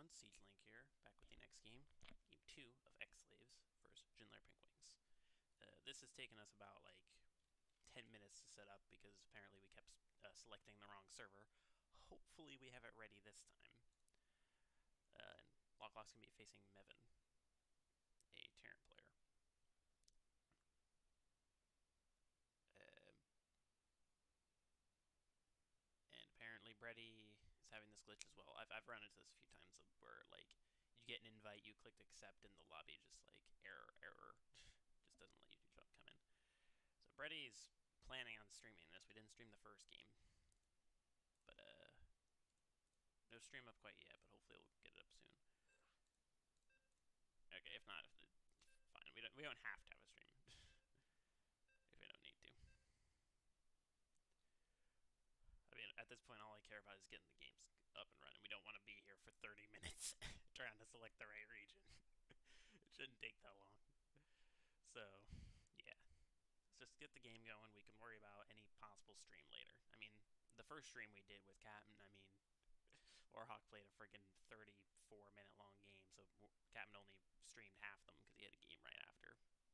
everyone, SiegeLink here, back with the next game, Game 2 of X-Slaves vs. JinLair PinkWings. This has taken us about, 10 minutes to set up because apparently we kept selecting the wrong server. Hopefully we have it ready this time. And Locklock's going to be facing Mevin, a Terran player. And apparently Brady is having this glitch as well. I've run into this a few times where, you get an invite, you click accept, and the lobby just, error. Just doesn't let you come in. So Brady's planning on streaming this. We didn't stream the first game. But, no stream up quite yet, but hopefully we'll get it up soon. Okay, if not, fine. We don't have to have a stream. If we don't need to. I mean, at this point, all I care about is getting the games up and running. We don't want to be here for 30 minutes trying to select the right region. It shouldn't take that long. So, yeah. Let's just get the game going. We can worry about any possible stream later. I mean, the first stream we did with Captain, Warhawk played a friggin' 34-minute long game, so Captain only streamed half them because he had a game right after.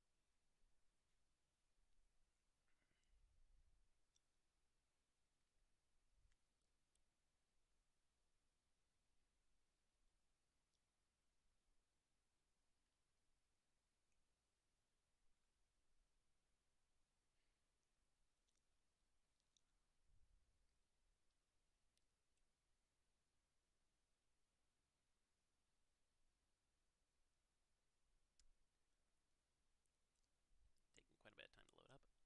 Taking quite a bit of time to load up.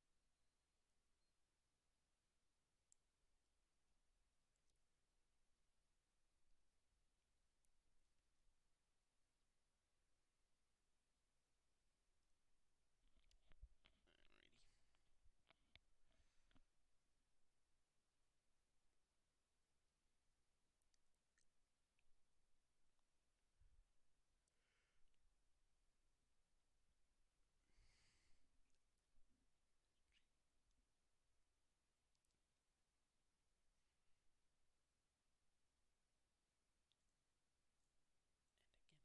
Alrighty. And again.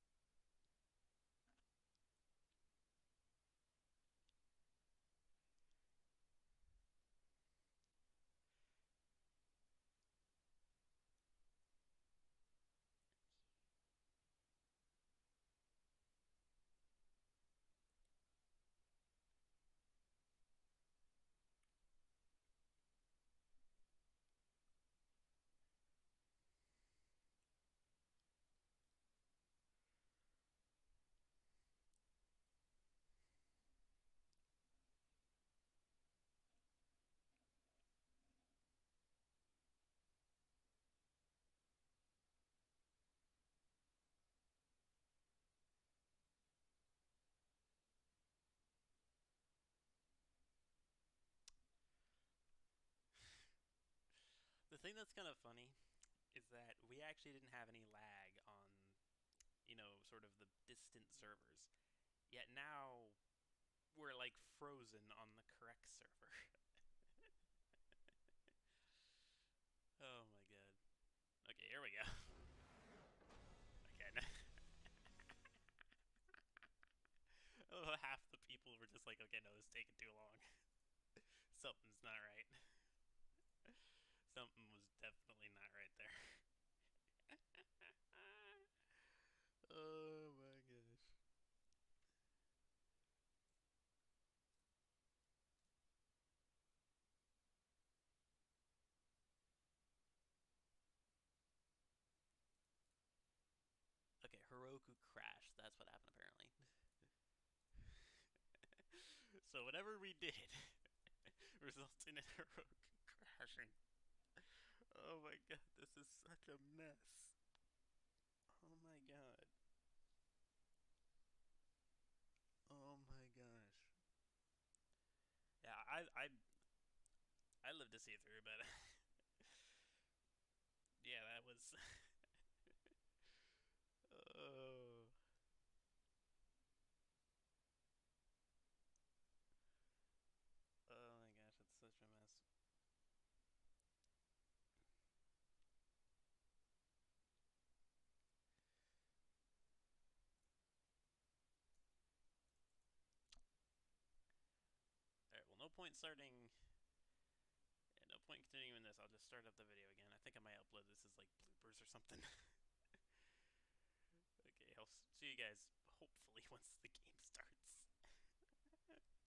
The thing that's kind of funny is that we actually didn't have any lag on, sort of the distant servers. Yet now we're frozen on the correct server. Oh my god. Okay, here we go. Again. Oh, half the people were just like, okay, no, this is taking too long. Something's not right. Something was definitely not right there. Oh my gosh. Okay, Harokku crashed. That's what happened apparently. So whatever we did resulted in Harokku crashing. Oh my god, this is such a mess. Oh my god. Oh my gosh. Yeah, I lived to see it through, but yeah, that was oh. Oh my gosh, it's such a mess. point starting. Yeah, no point continuing this. I'll just start up the video again. I think I might upload this as like bloopers or something. Okay, I'll see you guys hopefully once the game starts.